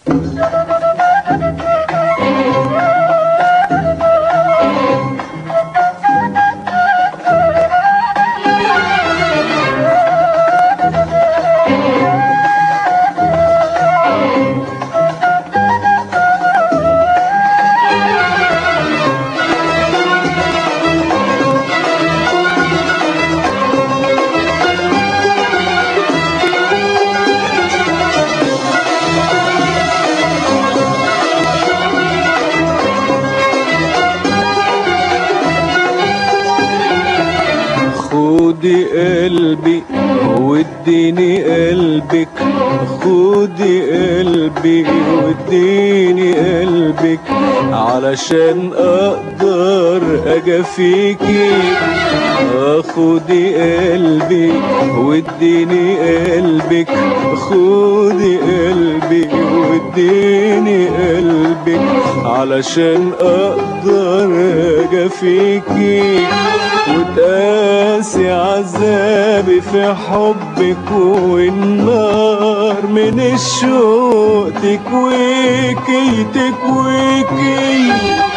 خدي قلبي واديني قلبك، خدي قلبي واديني قلبك علشان اقدر اجافيكي. خدي قلبي واديني قلبك، خدي قلبي واديني قلبك علشان اقدر اجافيكي. وتقاسي عذابي في حبك والنار من الشوق تكويكي تكويكي.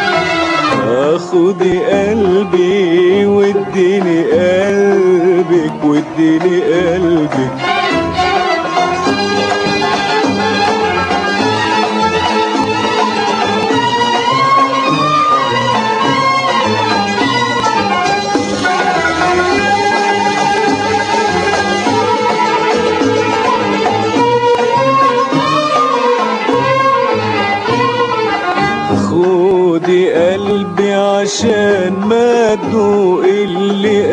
خدي قلبي واديني قلبك واديني قلبك. خدي قلبي عشان ما تدوق اللي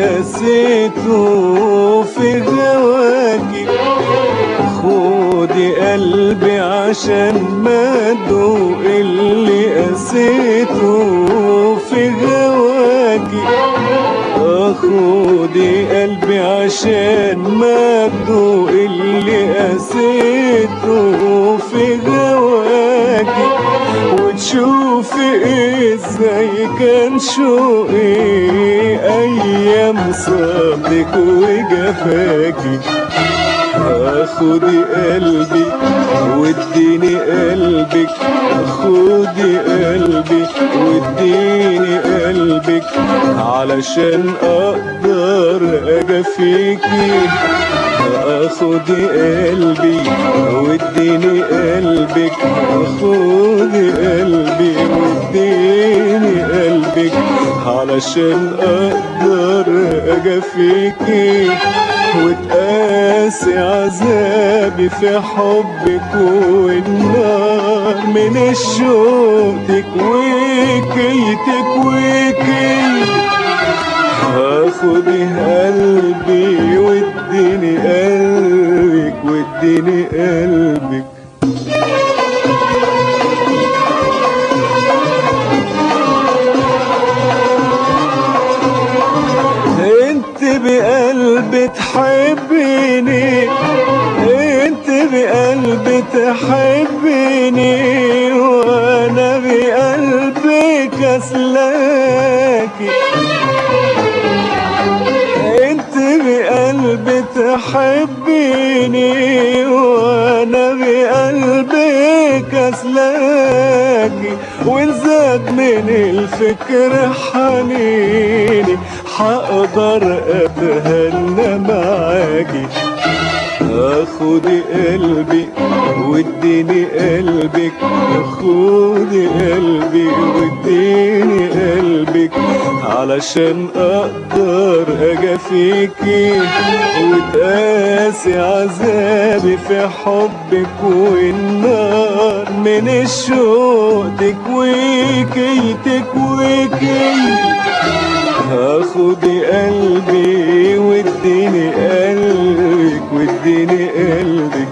قسيته في هواكي. خدي قلبي عشان ما تدوق اللي قسيته في هواكي. خدي قلبي عشان ما تدوق اللي قسيته في هواكي. وتشوفي ازاي كان شوقي ايام صابك وجفاكي. خدي قلبي واديني قلبك، خدي قلبي واديني قلبك علشان اقدر اجافيكي. خدي قلبي واديني قلبك، خدي قلبي واديني قلبك علشان اقدر اجافيكي. وتقاسي عذابي في حبك والنار من الشوق تكويكي تكويكي. خدي قلبي واديني قلبك واديني قلبك. انت بقلبي تحبيني، انت بقلبي تحبيني وانا بقلبك اسلاكي. انت بقلبي تحبيني وانا بقلبك اسلاكي. وان زاد من الفكر حنيني حقدر اتهنى معاكي. خدي قلبي واديني قلبك، خدي قلبي واديني قلبك علشان اقدر اجافيكي. وتقاسي عذابي في حبك والنار من الشوق تكويكي تكويكي. خدي قلبي واديني قلبك واديني قلبك.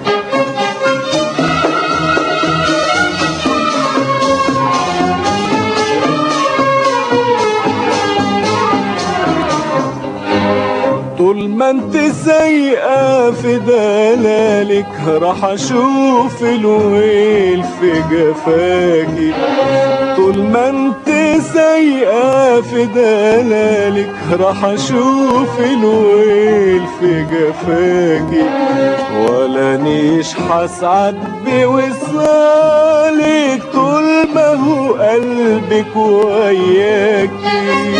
طول ما انت سايقة في دلالك راح اشوف الويل في جفاكي. طول ما انت سايقة في دلالك راح اشوف الويل في جفاكي. ولا نيش حسعد بوصالك. قلبك وياكي.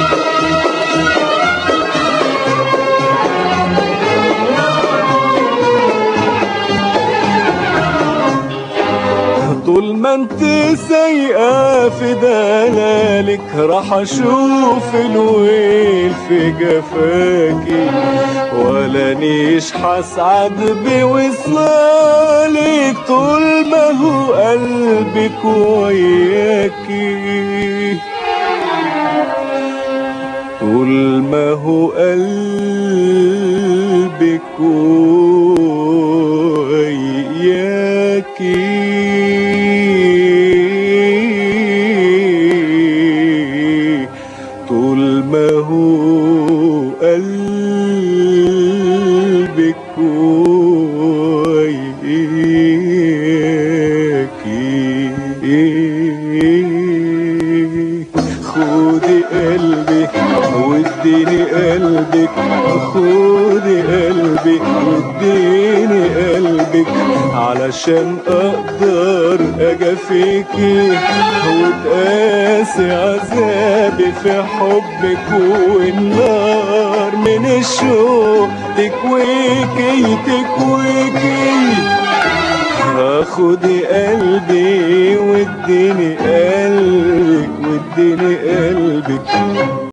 طول ما انت سايقة في دلالك راح اشوف الويل في جفاكي، ولا نيش حسعد بوصالك طول ما هو قلبك وياكي. طول ما هو قلبك وياكي، طول ما هو قلبك وياكي. خدي قلبي واديني قلبك، خدي قلبي واديني قلبك، علشان اقدر اجافيكي وتقاسي عذابي في حبك، والنار من الشوق تكويكي تكويكي. خدي قلبي واديني قلبك واديني قلبك.